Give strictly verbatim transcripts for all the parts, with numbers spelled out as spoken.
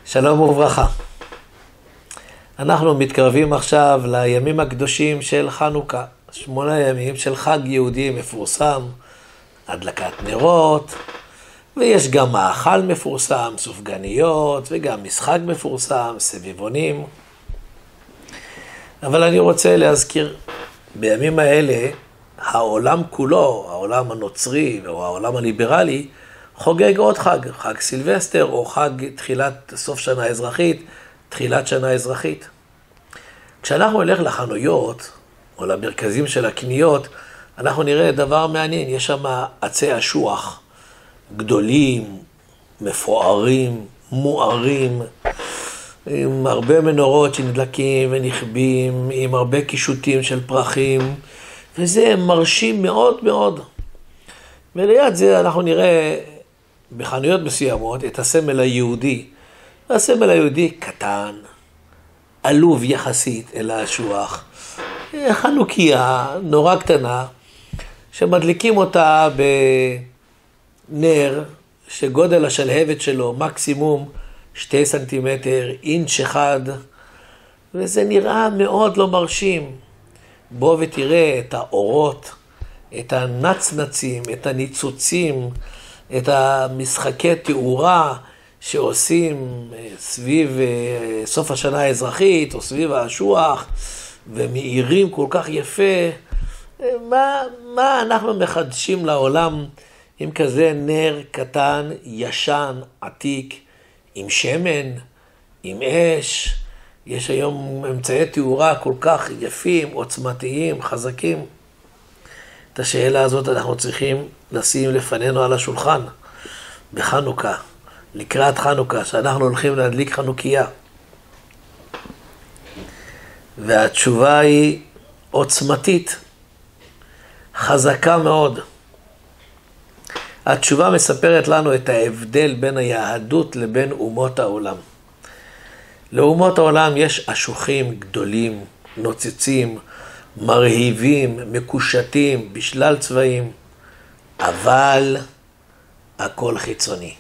שלום וברכה. אנחנו מתקרבים עכשיו לימים הקדושים של חנוכה, שמונה ימים של חג יהודי מפורסם, הדלקת נרות, ויש גם מאכל מפורסם, סופגניות, וגם משחק מפורסם, סביבונים. אבל אני רוצה להזכיר, בימים האלה, העולם כולו, העולם הנוצרי או העולם הליברלי, חוגג עוד חג, חג סילבסטר או חג תחילת סוף שנה אזרחית, תחילת שנה אזרחית. כשאנחנו נלך לחנויות או למרכזים של הקניות, אנחנו נראה דבר מעניין, יש שם עצי אשוח, גדולים, מפוארים, מוארים, עם הרבה מנורות שנדלקים ונכבים, עם הרבה קישוטים של פרחים, וזה מרשים מאוד מאוד. וליד זה אנחנו נראה בחנויות מסוימות את הסמל היהודי. הסמל היהודי קטן, עלוב יחסית אל האשוח, חנוכיה נורא קטנה, שמדליקים אותה בנר שגודל השלהבת שלו מקסימום שתי סנטימטר, אינץ' אחד, וזה נראה מאוד לא מרשים. בוא ותראה את האורות, את הנצנצים, את הניצוצים, את המשחקי תאורה שעושים סביב סוף השנה האזרחית או סביב האשוח, ומאירים כל כך יפה. מה, מה אנחנו מחדשים לעולם עם כזה נר קטן, ישן, עתיק, עם שמן, עם אש? יש היום אמצעי תאורה כל כך יפים, עוצמתיים, חזקים. את השאלה הזאת אנחנו צריכים לשים לפנינו על השולחן בחנוכה, לקראת חנוכה, שאנחנו הולכים להדליק חנוכיה. והתשובה היא עוצמתית, חזקה מאוד. התשובה מספרת לנו את ההבדל בין היהדות לבין אומות העולם. לאומות העולם יש אשוחים גדולים, נוצצים, מרהיבים, מקושטים, בשלל צבעים, אבל הכל חיצוני.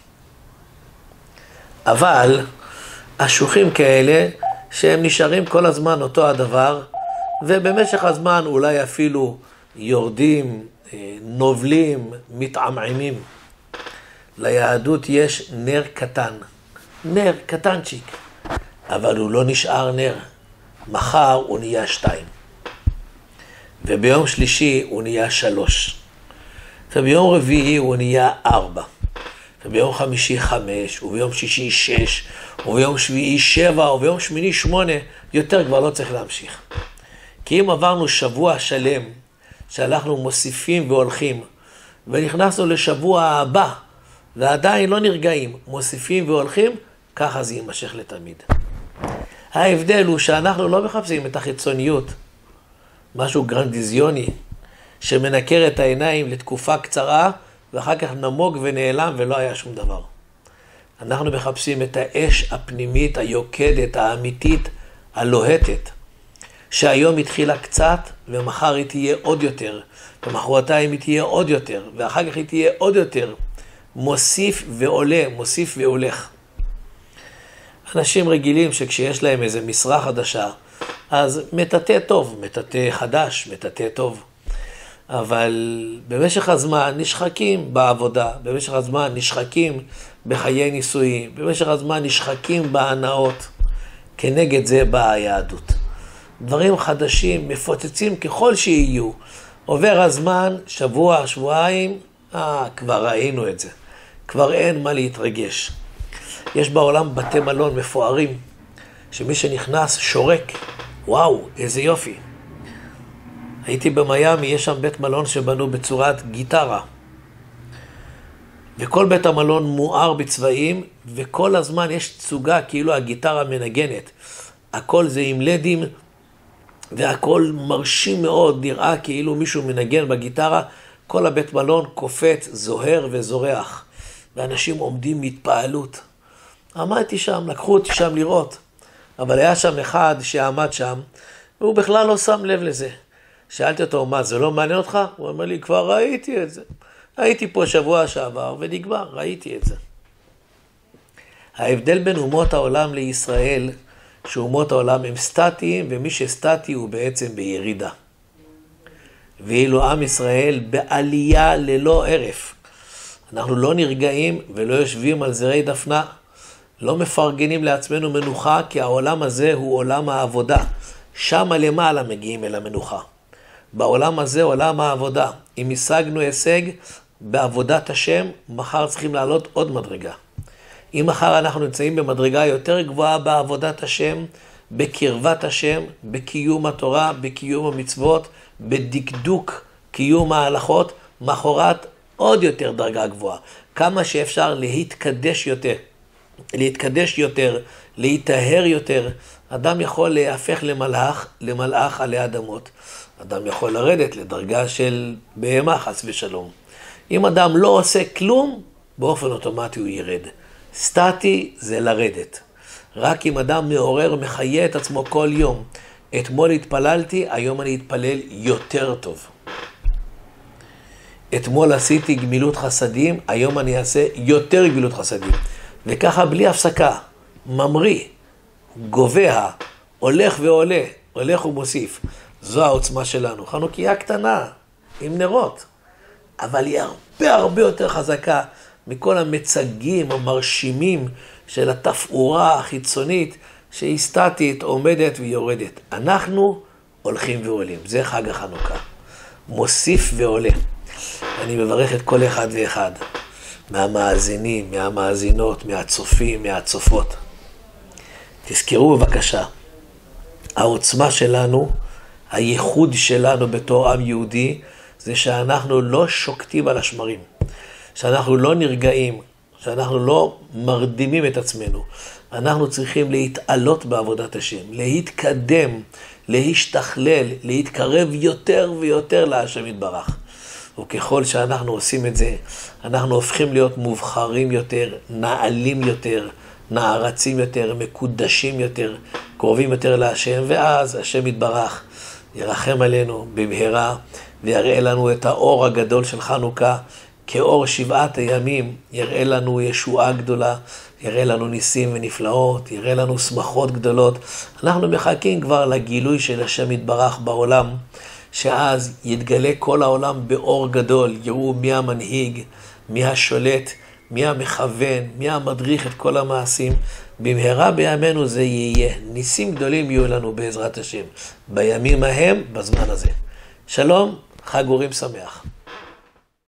אבל אשוחים כאלה שהם נשארים כל הזמן אותו הדבר, ובמשך הזמן אולי אפילו יורדים, נובלים, מתעמעמים. ליהדות יש נר קטן, נר קטנצ'יק, אבל הוא לא נשאר נר. מחר הוא נהיה שתיים, וביום שלישי הוא נהיה שלוש, וביום רביעי הוא נהיה ארבע, וביום חמישי חמש, וביום שישי שש, וביום שביעי שבע, וביום שמיני שמונה. יותר כבר לא צריך להמשיך. כי אם עברנו שבוע שלם שהלכנו מוסיפים והולכים, ונכנסנו לשבוע הבא, ועדיין לא נרגעים, מוסיפים והולכים, ככה זה יימשך לתמיד. ההבדל הוא שאנחנו לא מחפשים את החיצוניות, משהו גרנדיזיוני, שמנקר את העיניים לתקופה קצרה, ואחר כך נמוג ונעלם ולא היה שום דבר. אנחנו מחפשים את האש הפנימית, היוקדת, האמיתית, הלוהטת, שהיום התחילה קצת, ומחר היא תהיה עוד יותר, ומחרתיים היא תהיה עוד יותר, ואחר כך היא תהיה עוד יותר, מוסיף ועולה, מוסיף והולך. אנשים רגילים שכשיש להם איזה משרה חדשה, אז מטאטא טוב, מטאטא חדש, מטאטא טוב. אבל במשך הזמן נשחקים בעבודה, במשך הזמן נשחקים בחיי נישואים, במשך הזמן נשחקים בהנאות. כנגד זה באה היהדות. דברים חדשים, מפוצצים ככל שיהיו. עובר הזמן, שבוע, שבועיים, אה, כבר ראינו את זה. כבר אין מה להתרגש. יש בעולם בתי מלון מפוארים, שמי שנכנס שורק, וואו, איזה יופי. הייתי במיימי, יש שם בית מלון שבנו בצורת גיטרה. וכל בית המלון מואר בצבעים, וכל הזמן יש תצוגה כאילו הגיטרה מנגנת. הכל זה עם לדים, והכל מרשים מאוד, נראה כאילו מישהו מנגן בגיטרה. כל הבית מלון קופץ, זוהר וזורח. ואנשים עומדים מתפעלות. עמדתי שם, לקחו אותי שם לראות. אבל היה שם אחד שעמד שם, והוא בכלל לא שם לב לזה. שאלתי אותו, מה, זה לא מעניין אותך? הוא אומר לי, כבר ראיתי את זה. הייתי פה שבוע שעבר ונגמר, ראיתי את זה. ההבדל בין אומות העולם לישראל, שאומות העולם הם סטטיים, ומי שסטטי הוא בעצם בירידה. ואילו עם ישראל בעלייה ללא ערף. אנחנו לא נרגעים ולא יושבים על זרי דפנה, לא מפרגנים לעצמנו מנוחה, כי העולם הזה הוא עולם העבודה. שם למעלה מגיעים אל המנוחה. בעולם הזה עולם העבודה. אם השגנו הישג בעבודת השם, מחר צריכים לעלות עוד מדרגה. אם מחר אנחנו נמצאים במדרגה יותר גבוהה בעבודת השם, בקרבת השם, בקיום התורה, בקיום המצוות, בדקדוק קיום ההלכות, מחרת עוד יותר דרגה גבוהה. כמה שאפשר להתקדש יותר, להתקדש יותר, להיטהר יותר. אדם יכול להפך למלאך, למלאך עלי אדמות. אדם יכול לרדת לדרגה של בהמה, חס ושלום. אם אדם לא עושה כלום, באופן אוטומטי הוא ירד. סטטי זה לרדת. רק אם אדם מעורר, מחיה את עצמו כל יום. אתמול התפללתי, היום אני אתפלל יותר טוב. אתמול עשיתי גמילות חסדים, היום אני אעשה יותר גמילות חסדים. וככה בלי הפסקה, ממריא, גובע, הולך ועולה, הולך ומוסיף. זו העוצמה שלנו. חנוכיה קטנה, עם נרות. אבל היא הרבה הרבה יותר חזקה מכל המצגים המרשימים של התפאורה החיצונית שהיא סטטית, עומדת ויורדת. אנחנו הולכים ועולים. זה חג החנוכה. מוסיף ועולה. אני מברך את כל אחד ואחד. מהמאזינים, מהמאזינות, מהצופים, מהצופות. תזכרו בבקשה. העוצמה שלנו, הייחוד שלנו בתור עם יהודי, זה שאנחנו לא שוקטים על השמרים. שאנחנו לא נרגעים, שאנחנו לא מרדימים את עצמנו. אנחנו צריכים להתעלות בעבודת השם, להתקדם, להשתכלל, להתקרב יותר ויותר להשם יתברך. וככל שאנחנו עושים את זה, אנחנו הופכים להיות מובחרים יותר, נעלים יותר, נערצים יותר, מקודשים יותר, קרובים יותר להשם, ואז השם יתברך ירחם עלינו במהרה, ויראה לנו את האור הגדול של חנוכה, כאור שבעת הימים, יראה לנו ישועה גדולה, יראה לנו ניסים ונפלאות, יראה לנו שמחות גדולות. אנחנו מחכים כבר לגילוי של השם יתברך בעולם, שאז יתגלה כל העולם באור גדול, יראו מי המנהיג, מי השולט, מי המכוון, מי המדריך את כל המעשים. במהרה בימינו זה יהיה. ניסים גדולים יהיו לנו בעזרת השם, בימים ההם, בזמן הזה. שלום, חג אורים שמח.